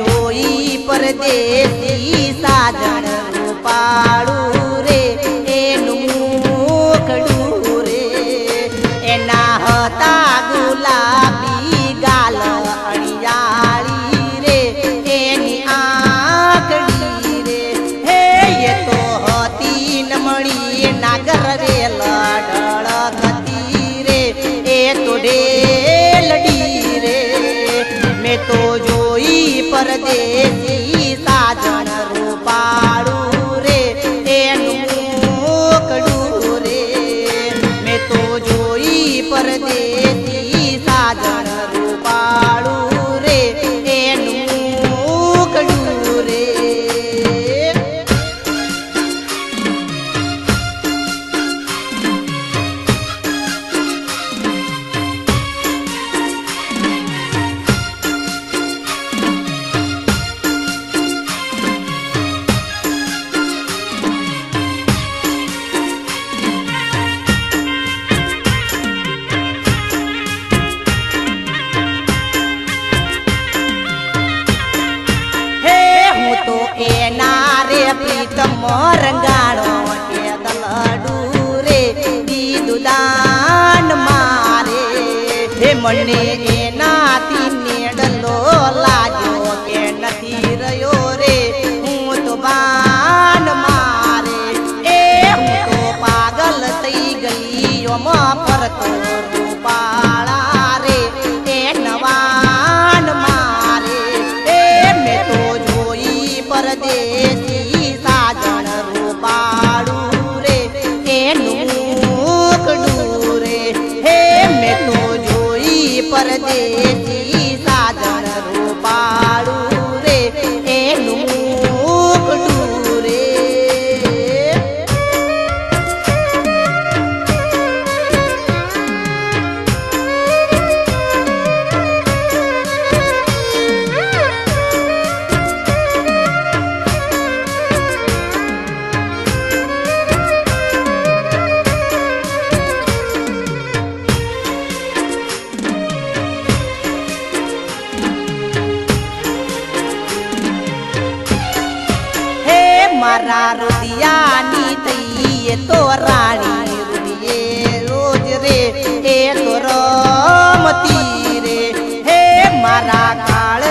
જોઈ પરદેશી સાજણ રૂપાળું રે એનું મુખડું રે એના હતા ગુલાબી ગાલ અળિયાળી રે એની આંખડી રે હે એ તો હતી નમણી નાગર રે લડળકતી રે એ તો ઢેલડી રે મેં તો જોઈ પરદેશી સાજણ રૂપાળું રે એનું મુખડું રે મેં તો જોઈ પરદેશી સાજણ રૂપાળું રે એનું મુખડું રે પ્રીતમ રંગાણો કે દલડું રે દીધું દાન મારે હે મને એનાથી નેડલો લાગ્યો કે નથી રહ્યો રે હું તો બાન મારે એ હું તો પાગલ થઈ ગઈ ઓમાં ફરતો રૂપાળા રે એ નવાન મારે એ મેં તો જોઈ પરદેશી પરદેશી સાજણ રૂપાળું રે એનું મુખડું રે મારા રૂપિયાની થઈ તો રાણી રૂપિયે રોજ રે એ તો રમતી રે હે મારા કાળ